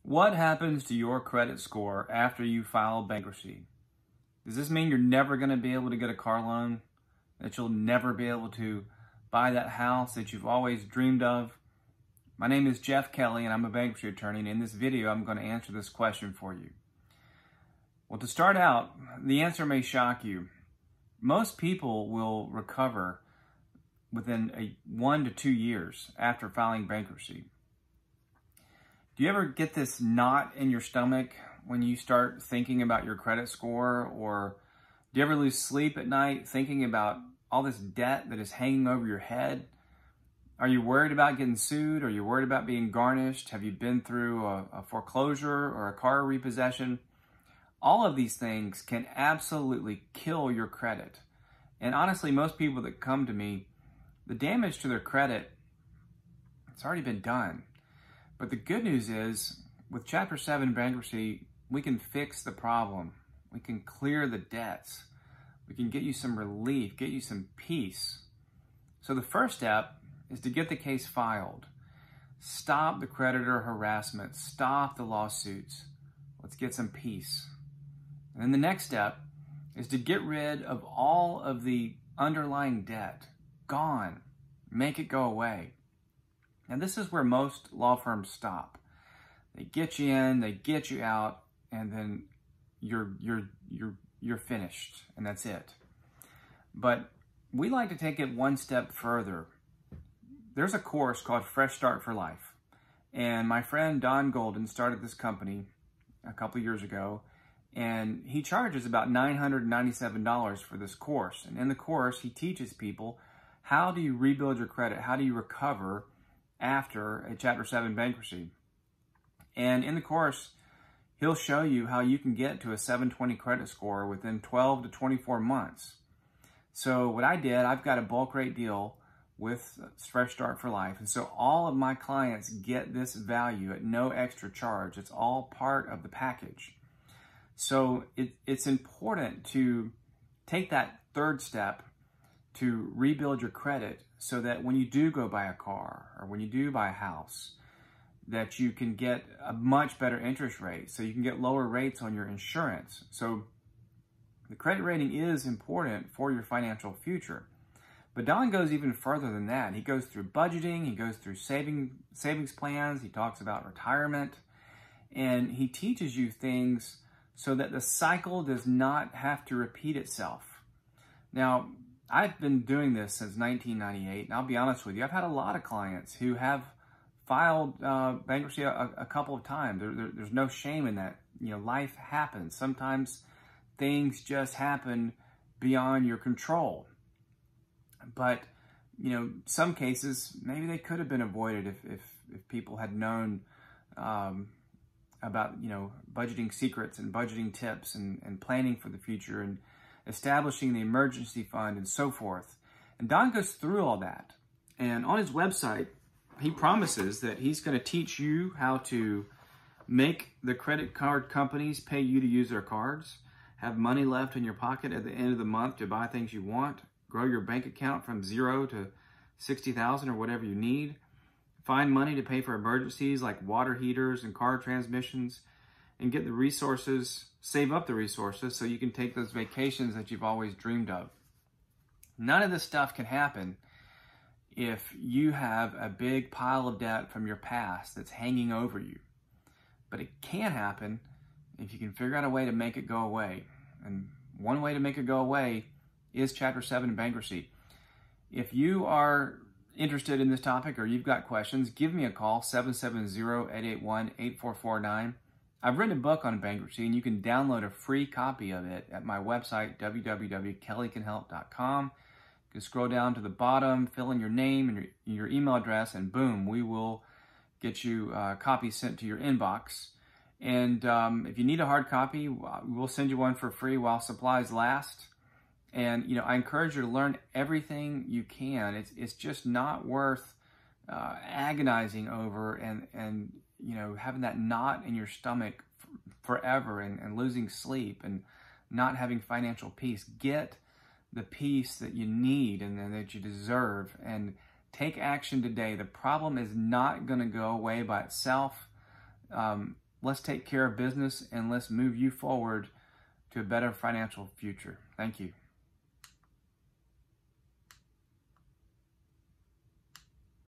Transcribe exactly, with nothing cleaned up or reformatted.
What happens to your credit score after you file bankruptcy? Does this mean you're never going to be able to get a car loan? That you'll never be able to buy that house that you've always dreamed of? My name is Jeff Kelly and I'm a bankruptcy attorney, and in this video I'm going to answer this question for you. Well, to start out, the answer may shock you. Most people will recover within a one to two years after filing bankruptcy. Do you ever get this knot in your stomach when you start thinking about your credit score? Or do you ever lose sleep at night thinking about all this debt that is hanging over your head? Are you worried about getting sued? Are you worried about being garnished? Have you been through a, a foreclosure or a car repossession? All of these things can absolutely kill your credit. And honestly, most people that come to me, the damage to their credit, it's already been done. But the good news is, with Chapter seven bankruptcy, we can fix the problem. We can clear the debts. We can get you some relief, get you some peace. So the first step is to get the case filed. Stop the creditor harassment. Stop the lawsuits. Let's get some peace. And then the next step is to get rid of all of the underlying debt. Gone. Make it go away. And this is where most law firms stop. They get you in, they get you out, and then you're you're you're you're finished, and that's it. But we like to take it one step further. There's a course called Fresh Start for Life, and my friend Don Golden started this company a couple years ago, and he charges about nine hundred ninety-seven dollars for this course. And in the course, he teaches people how do you rebuild your credit, how do you recover after a Chapter seven bankruptcy. And in the course, he'll show you how you can get to a seven twenty credit score within twelve to twenty-four months. So what I did, I've got a bulk rate deal with Fresh Start for Life. And so all of my clients get this value at no extra charge. It's all part of the package. So it, it's important to take that third step to rebuild your credit so that when you do go buy a car or when you do buy a house, that you can get a much better interest rate, so you can get lower rates on your insurance. So the credit rating is important for your financial future. But Don goes even further than that. He goes through budgeting, he goes through saving savings plans, he talks about retirement, and he teaches you things so that the cycle does not have to repeat itself. Now, I've been doing this since nineteen ninety-eight, and I'll be honest with you, I've had a lot of clients who have filed uh, bankruptcy a, a couple of times. There, there, there's no shame in that. You know, life happens. Sometimes things just happen beyond your control. But, you know, some cases, maybe they could have been avoided if, if, if people had known um, about, you know, budgeting secrets and budgeting tips and, and planning for the future and establishing the emergency fund and so forth. And Don goes through all that. And on his website, he promises that he's going to teach you how to make the credit card companies pay you to use their cards, have money left in your pocket at the end of the month to buy things you want, grow your bank account from zero to sixty thousand or whatever you need, find money to pay for emergencies like water heaters and car transmissions, and get the resources, save up the resources so you can take those vacations that you've always dreamed of. None of this stuff can happen if you have a big pile of debt from your past that's hanging over you. But it can happen if you can figure out a way to make it go away. And one way to make it go away is Chapter seven bankruptcy. If you are interested in this topic or you've got questions, give me a call, seven seven zero, eight eight one, eight four four nine. I've written a book on bankruptcy, and you can download a free copy of it at my website, w w w dot kelly can help dot com. You can scroll down to the bottom, fill in your name and your, your email address, and boom, we will get you a copy sent to your inbox. And um, if you need a hard copy, we'll send you one for free while supplies last. And, you know, I encourage you to learn everything you can. It's, it's just not worth uh, agonizing over and, and, you know, having that knot in your stomach forever and, and losing sleep and not having financial peace. Get the peace that you need and, and that you deserve, and take action today. The problem is not going to go away by itself. Um, let's take care of business and let's move you forward to a better financial future. Thank you.